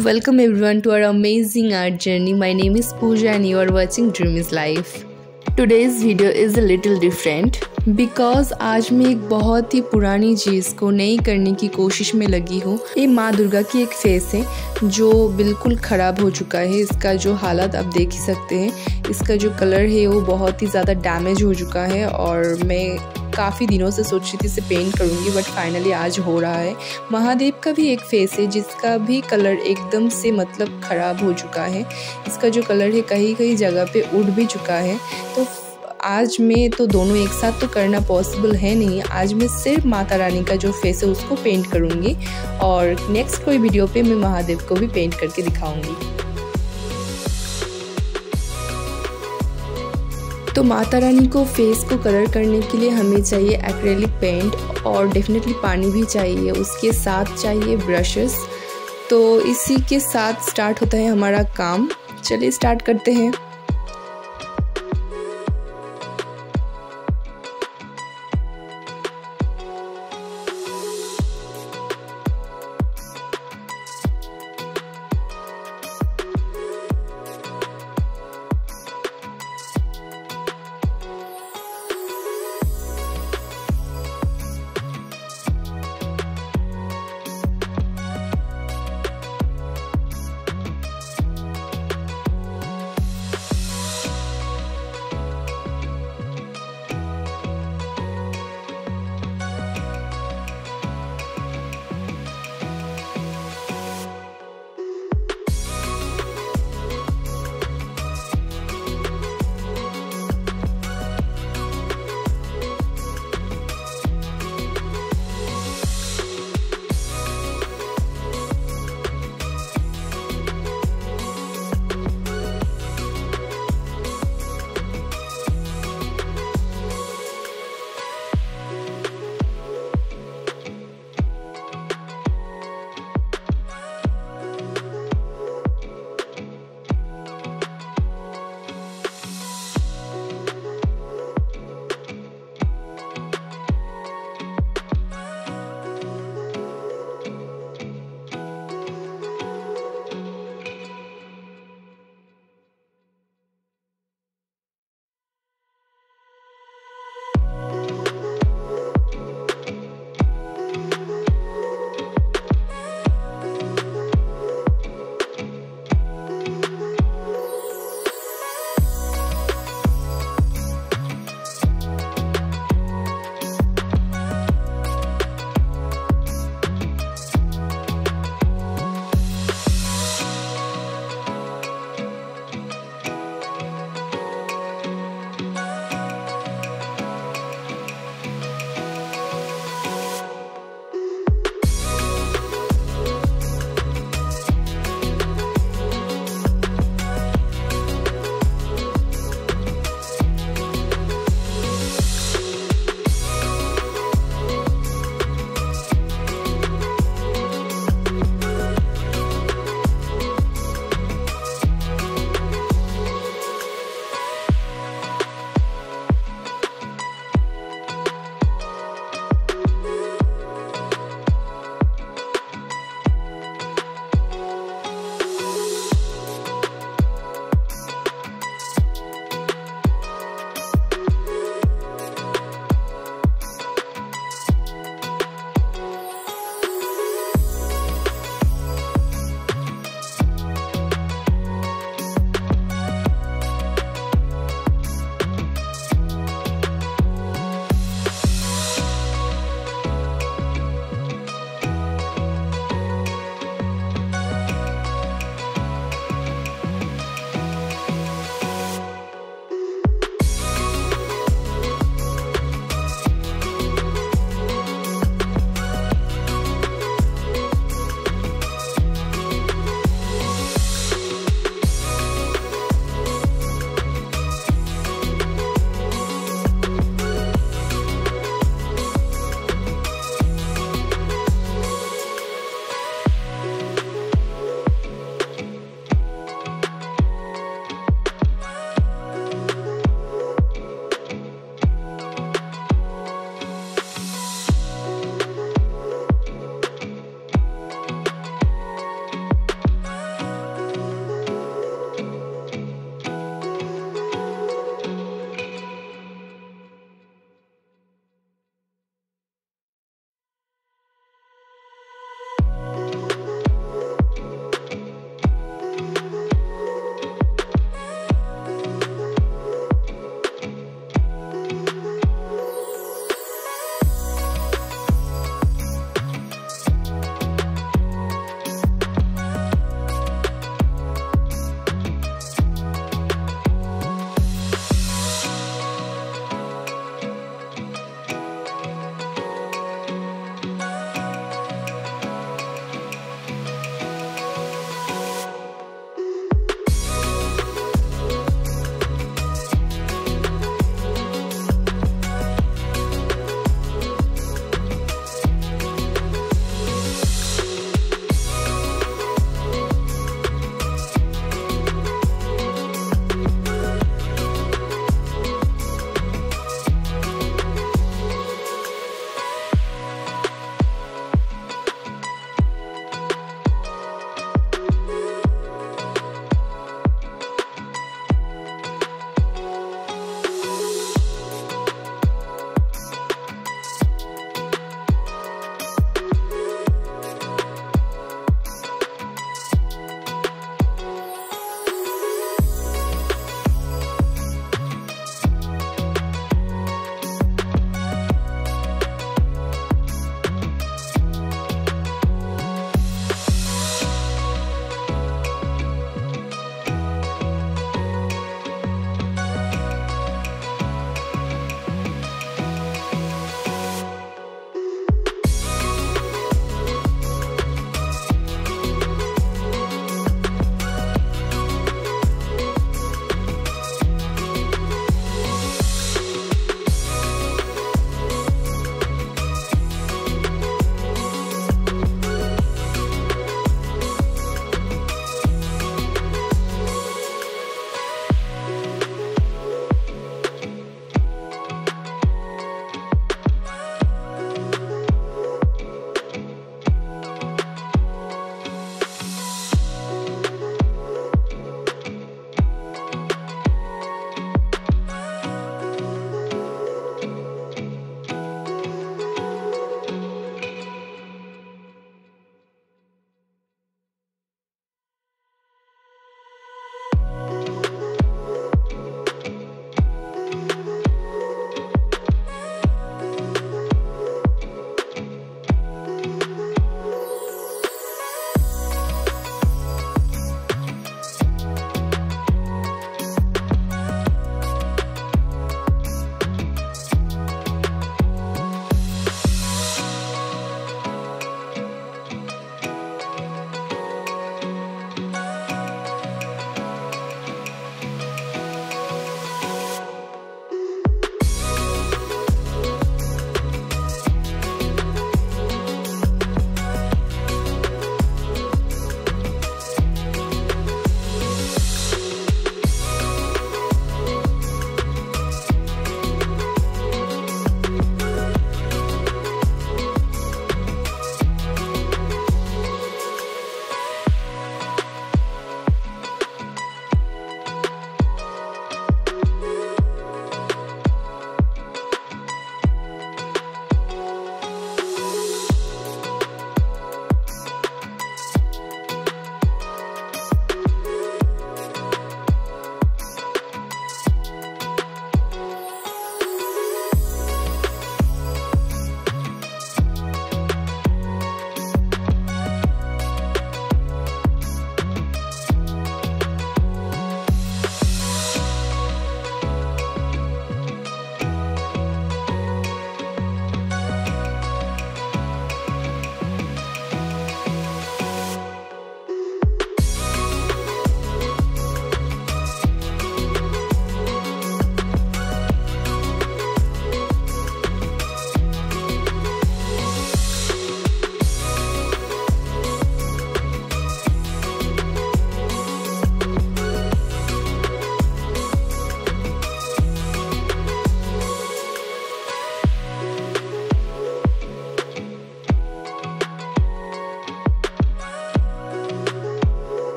Welcome everyone to our amazing art journey. My name is Pooja and you are watching Dream is Life. Today's video is a little different because आज मैं एक बहुत ही पुरानी चीज़ को नई करने की कोशिश में लगी हूँ। ये माँ दुर्गा की एक फेस है जो बिल्कुल ख़राब हो चुका है। इसका जो हालत आप देख ही सकते हैं। इसका जो कलर है वो बहुत ही ज़्यादा डैमेज हो चुका है और मैं काफ़ी दिनों से सोच रही थी इसे पेंट करूँगी बट फाइनली आज हो रहा है। महादेव का भी एक फेस है जिसका भी कलर एकदम से मतलब ख़राब हो चुका है। इसका जो कलर है कहीं कहीं जगह पे उड़ भी चुका है। तो आज मैं तो दोनों एक साथ तो करना पॉसिबल है नहीं। आज मैं सिर्फ माता रानी का जो फेस है उसको पेंट करूँगी और नेक्स्ट कोई वीडियो पे मैं महादेव को भी पेंट करके दिखाऊँगी। तो माता रानी को फेस को कलर करने के लिए हमें चाहिए एक्रेलिक पेंट और डेफिनेटली पानी भी चाहिए। उसके साथ चाहिए ब्रशेस। तो इसी के साथ स्टार्ट होता है हमारा काम। चलिए स्टार्ट करते हैं।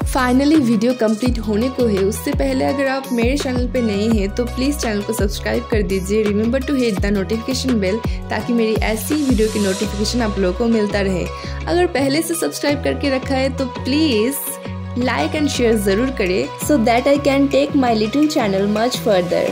फाइनली वीडियो कंप्लीट होने को है। उससे पहले अगर आप मेरे चैनल पे नए हैं तो प्लीज़ चैनल को सब्सक्राइब कर दीजिए। Remember to hit the notification bell ताकि मेरी ऐसी वीडियो की नोटिफिकेशन आप लोगों को मिलता रहे। अगर पहले से सब्सक्राइब करके रखा है तो प्लीज़ लाइक एंड शेयर ज़रूर करें so that I can take my little channel much further.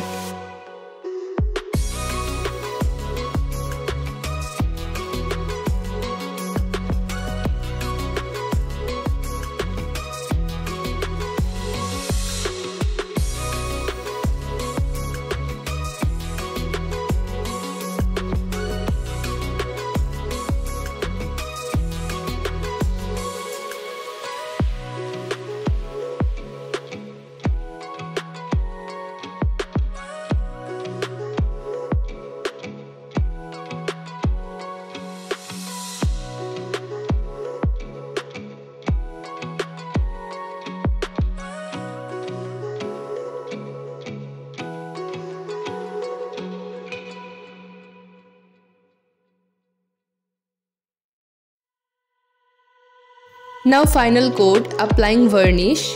Now final coat, applying varnish.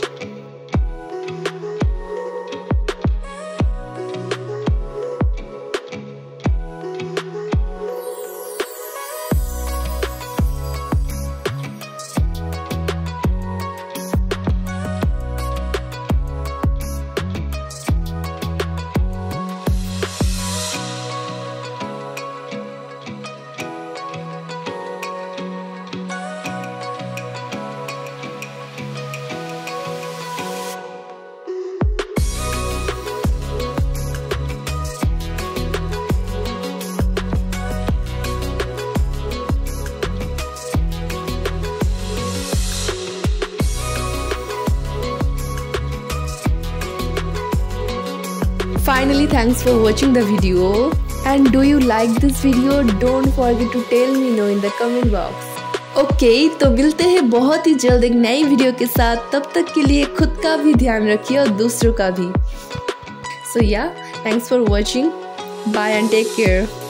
Finally, thanks for watching the video, and do you like this video? Don't forget to tell me no in the comment box. Okay, तो मिलते हैं बहुत ही जल्द एक नई वीडियो के साथ। तब तक के लिए खुद का भी ध्यान रखिए और दूसरों का भी। So yeah, thanks for watching. Bye and take care.